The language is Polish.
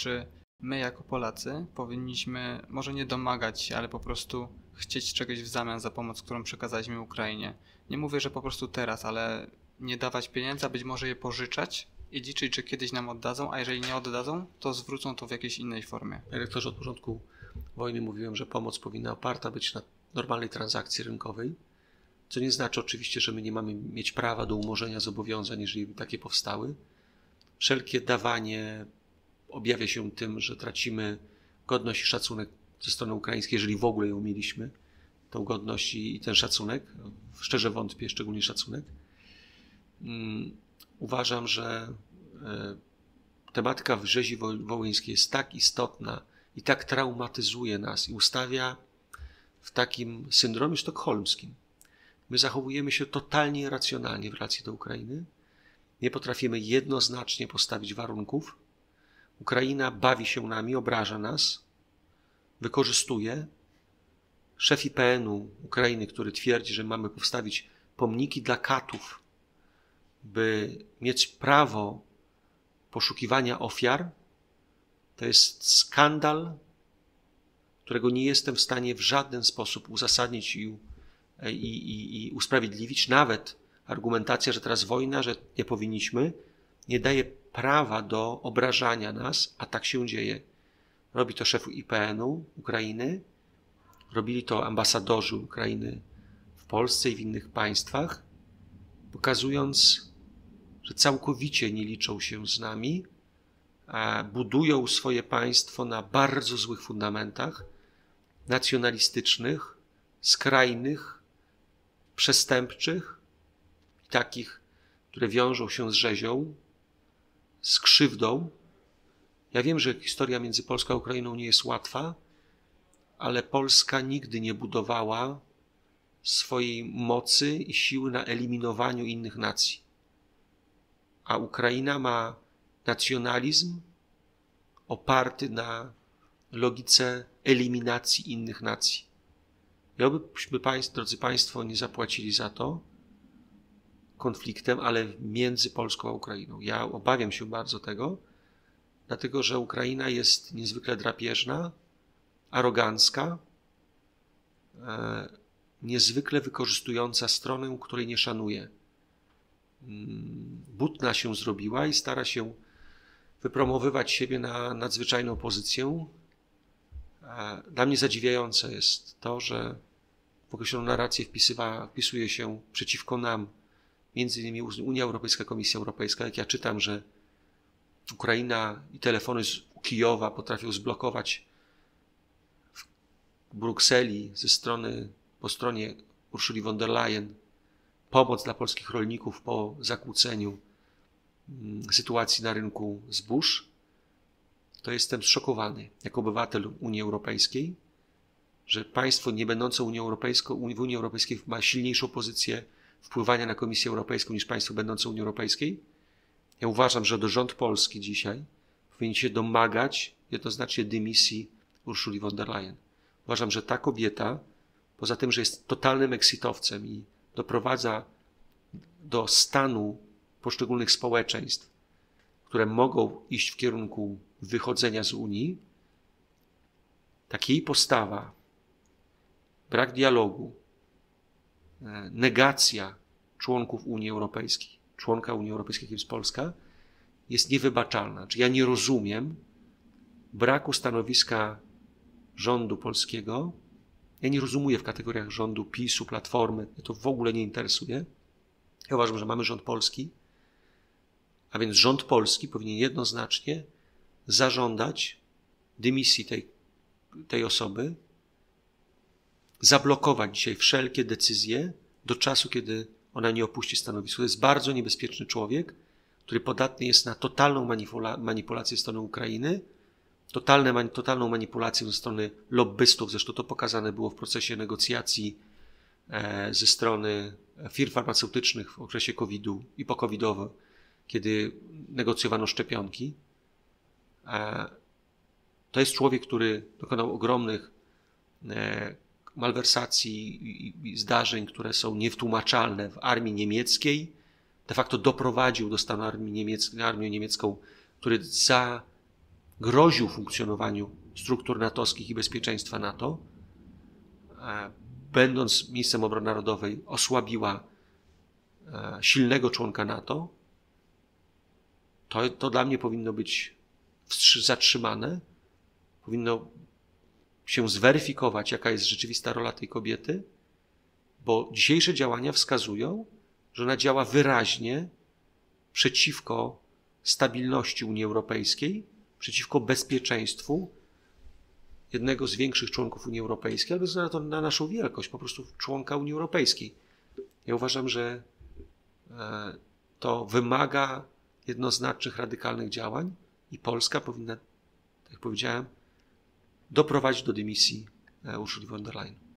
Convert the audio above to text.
czy my jako Polacy powinniśmy może nie domagać się, ale po prostu chcieć czegoś w zamian za pomoc, którą przekazaliśmy Ukrainie. Nie mówię, że po prostu teraz, ale nie dawać pieniędzy, a być może je pożyczać i liczyć, że kiedyś nam oddadzą, a jeżeli nie oddadzą, to zwrócą to w jakiejś innej formie. Panie rektorze, od początku wojny mówiłem, że pomoc powinna oparta być na normalnej transakcji rynkowej, co nie znaczy oczywiście, że my nie mamy mieć prawa do umorzenia zobowiązań, jeżeli takie powstały. Wszelkie dawanie objawia się tym, że tracimy godność i szacunek ze strony ukraińskiej, jeżeli w ogóle ją mieliśmy, tą godność i ten szacunek. Szczerze wątpię, szczególnie szacunek. Uważam, że tematyka rzezi wołyńskiej jest tak istotna i tak traumatyzuje nas i ustawia w takim syndromie sztokholmskim. My zachowujemy się totalnie racjonalnie w relacji do Ukrainy. Nie potrafimy jednoznacznie postawić warunków. Ukraina bawi się nami, obraża nas, wykorzystuje. Szef IPN-u Ukrainy, który twierdzi, że mamy postawić pomniki dla katów, by mieć prawo poszukiwania ofiar, to jest skandal, którego nie jestem w stanie w żaden sposób uzasadnić i usprawiedliwić. Nawet argumentacja, że teraz wojna, że nie powinniśmy, nie daje prawa do obrażania nas, a tak się dzieje. Robi to szef IPN-u Ukrainy, robili to ambasadorzy Ukrainy w Polsce i w innych państwach, pokazując, że całkowicie nie liczą się z nami, a budują swoje państwo na bardzo złych fundamentach, nacjonalistycznych, skrajnych, przestępczych i takich, które wiążą się z rzezią, z krzywdą. Ja wiem, że historia między Polską a Ukrainą nie jest łatwa, ale Polska nigdy nie budowała swojej mocy i siły na eliminowaniu innych nacji. A Ukraina ma nacjonalizm oparty na logice eliminacji innych nacji. I obyśmy, drodzy Państwo, nie zapłacili za to konfliktem, ale między Polską a Ukrainą. Ja obawiam się bardzo tego, dlatego że Ukraina jest niezwykle drapieżna, arogancka, niezwykle wykorzystująca stronę, której nie szanuje. Butna się zrobiła i stara się wypromowywać siebie na nadzwyczajną pozycję. Dla mnie zadziwiające jest to, że w określoną narrację wpisuje się przeciwko nam między innymi Unia Europejska, Komisja Europejska. Jak ja czytam, że Ukraina i telefony z Kijowa potrafią zblokować w Brukseli po stronie Ursuli von der Leyen pomoc dla polskich rolników po zakłóceniu sytuacji na rynku zbóż, to jestem zszokowany jako obywatel Unii Europejskiej, że państwo nie będące w Unii Europejskiej ma silniejszą pozycję wpływania na Komisję Europejską niż państwo będące w Unii Europejskiej. Ja uważam, że rząd polski dzisiaj powinien się domagać jednoznacznie dymisji Ursuli von der Leyen. Uważam, że ta kobieta, poza tym, że jest totalnym exitowcem i doprowadza do stanu poszczególnych społeczeństw, które mogą iść w kierunku wychodzenia z Unii, tak jej postawa, brak dialogu, negacja członków Unii Europejskiej, członka Unii Europejskiej, jakim jest Polska, jest niewybaczalna. Czy ja nie rozumiem braku stanowiska rządu polskiego. Ja nie rozumuję w kategoriach rządu PiS-u, Platformy. Mnie to w ogóle nie interesuje. Ja uważam, że mamy rząd polski, a więc rząd polski powinien jednoznacznie zażądać dymisji tej osoby, zablokować dzisiaj wszelkie decyzje do czasu, kiedy ona nie opuści stanowiska. To jest bardzo niebezpieczny człowiek, który podatny jest na totalną manipulację ze strony Ukrainy, totalną manipulację ze strony lobbystów. Zresztą to pokazane było w procesie negocjacji ze strony firm farmaceutycznych w okresie COVID-u i po-covidowym, kiedy negocjowano szczepionki. To jest człowiek, który dokonał ogromnych malwersacji i zdarzeń, które są niewtłumaczalne w armii niemieckiej. De facto doprowadził do stanu armię niemiecką, który groził funkcjonowaniu struktur natowskich i bezpieczeństwa NATO, będąc miejscem obrony narodowej, osłabiła silnego członka NATO, to dla mnie powinno być zatrzymane, powinno się zweryfikować, jaka jest rzeczywista rola tej kobiety, bo dzisiejsze działania wskazują, że ona działa wyraźnie przeciwko stabilności Unii Europejskiej, przeciwko bezpieczeństwu jednego z większych członków Unii Europejskiej, ale bez względu na naszą wielkość, po prostu członka Unii Europejskiej. Ja uważam, że to wymaga jednoznacznych, radykalnych działań i Polska powinna, tak jak powiedziałem, doprowadzić do dymisji Ursuli von der Leyen.